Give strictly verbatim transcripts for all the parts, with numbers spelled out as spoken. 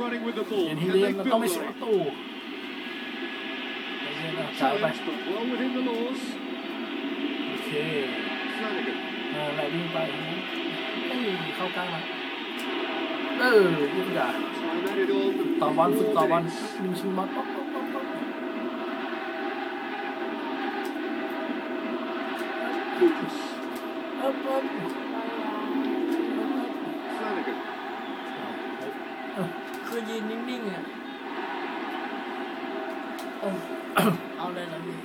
running with the ball. เห็นที่เรียนมันต้องไม่สวยตู้ใช่ไป Well within the laws. โอเค Flanagan. อะไรวิ่งไปไม่เข้ากลางมาเออยิ่งใหญ่ Time added on. ต่อบอลฝึกต่อบอลลิงชิงบอลป๊อกป๊อกป๊อกป๊อก Lucas. เออเออ Flanagan. คือยืนนิ่งๆอ่ะเอาเลยนะพี่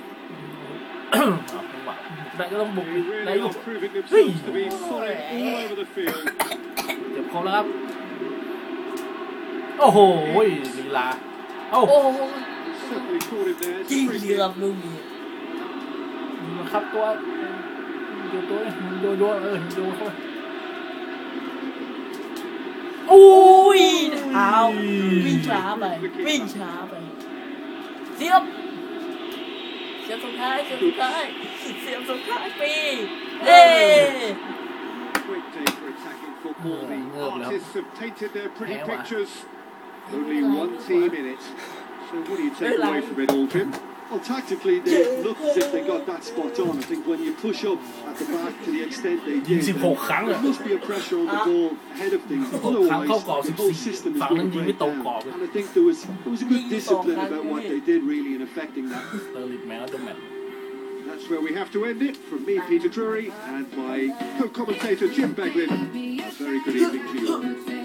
ได้ก็ต้องบุก They ได้ really ลูก are proving themselves to be solid all over the field. เจ็บคอแล้วครับโอ้โหลีลาเอ้าโอ้โห Certainly caught him there. ยิงเรือลูกนี้มาครับตัวโยตัวโยโยเออโยเข้าไปอุ้ยเท้าวิ่งช้าไปวิ่งช้าไปเสียบเสียบสุดท้ายเสียบสุดท้ายเสียบสุดท้ายปีเอ้ Great day for attacking football. The artists have painted their pretty pictures. Only one team in it. So what do you take away from it, Aldrin? Well, tactically, they looked as if they got that spot on. I think when you push up at the back to the extent they did, there must be a pressure on the ball ahead of things. Otherwise, the whole system is going to break down. And I think there was there was a good discipline about what they did really in affecting that. That's where we have to end it. From me, Peter Drury, and my co-commentator Jim Beglin. A very good evening to you.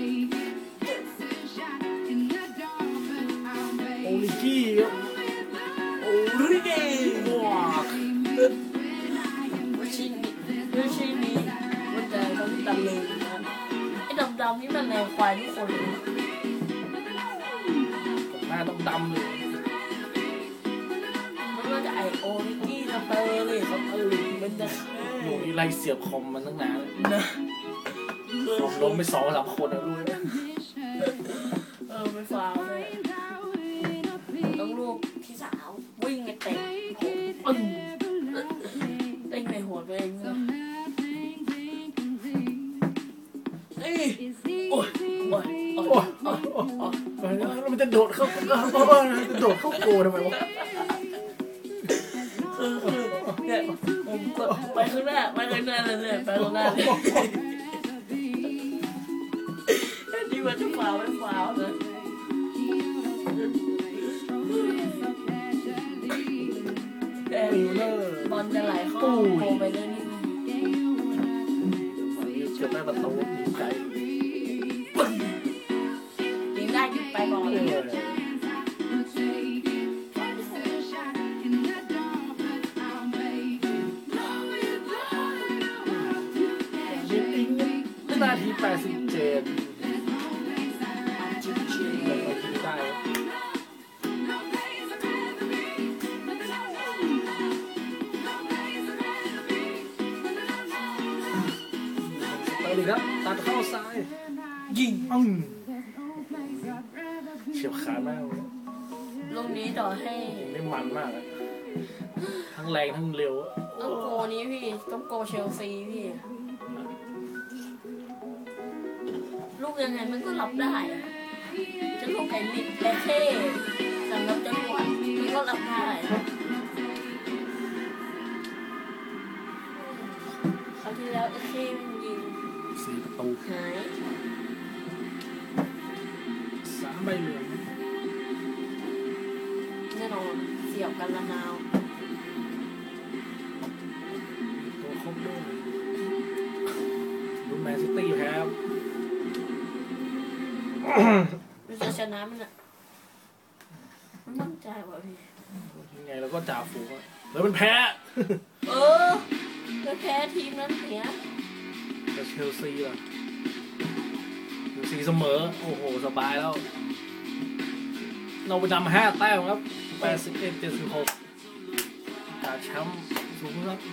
โอลิกี้โอลิกี้ว้าไม่ใช่ไม่ใช่นี้มันแต่ต้องดำเลยนะไอ้ดำๆนี่มันแนวควายทุกคนเลยหน้าต้องดำเลยมันก็จะไอโอริกี้ทำไปเลยเขาเออมันจะอยู่นี่ไล่เสียบคอมมันตั้งนานนะคอมล้มไปสองสามคนนะรู้ไหมเออไม่ฟาวเลยต้องลูกพี่สาววิ่งไปเตะปึ้งเต้นในหัวตัวเองเลยเอ้ยโอ้ยโอ้ยโอ้ยโอ้ยโอ้ยแล้วมันจะโดดเข้าจะโดดเข้าโกทำไมวะคือคือเนี่ยผมกดไปข้างหน้าไปข้างหน้าเลยไปข้างหน้าเลยที่ว่าจะฟาวไม่ฟาวเลยบอลจะไหลเข้าโกไปเรื่อยๆเกือบได้ประตูดีใจยิงได้ยิงไปบอลเลยยิงอิงนาทีแปดสิบเจ็ดเลยมายิงได้ดีครับตัดเข้าซ้ายยิงอึ้งเฉียบขาแม่เลยลูกนี้ต่อให้ได้มันมากทั้งแรงทั้งเร็วต้องโกนี้พี่ต้องโกเชลซีพี่ลูกยังไงมันก็รับได้จะลูกไก่ลิดไก่เท่สำหรับจังหวัดมันก็รับได้คราวที่แล้วไอ้เท่มันยิงสี่ประตูหายสามใบเหลืองแน่นอนเสียบกันละนาวตัวครบด้วยรุ่นแมนซิตี้แพ้มันจะชนะมันอ่ะมันมั่นใจว่ะพี่ยังไงเราก็จ่าฝูงอะแล้วมันแพ้เออแล้วแพ้ทีมนั้นเสียแต่เชลซีล่ะเชลซีเสมอโอ้โหสบายแล้วเราไปนำห้าแต้มครับแปดสิบเอ็ดเจ็ดสิบหกจากแชมป์สูงครับ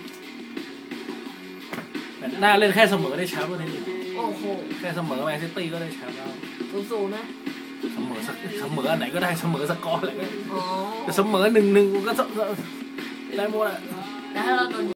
แต่น่าเล่นแค่เสมอได้แชมป์เลยโอ้โหแค่เสมอแมนซิตี้ก็ได้แชมป์แล้วสูงๆนะเสมอสักเสมออันไหนก็ได้เสมอสกอร์อะไรก็ได้อ๋อแต่เสมอหนึ่งหนึ่งก็ได้หมดอะแล้วถ้าเราโดน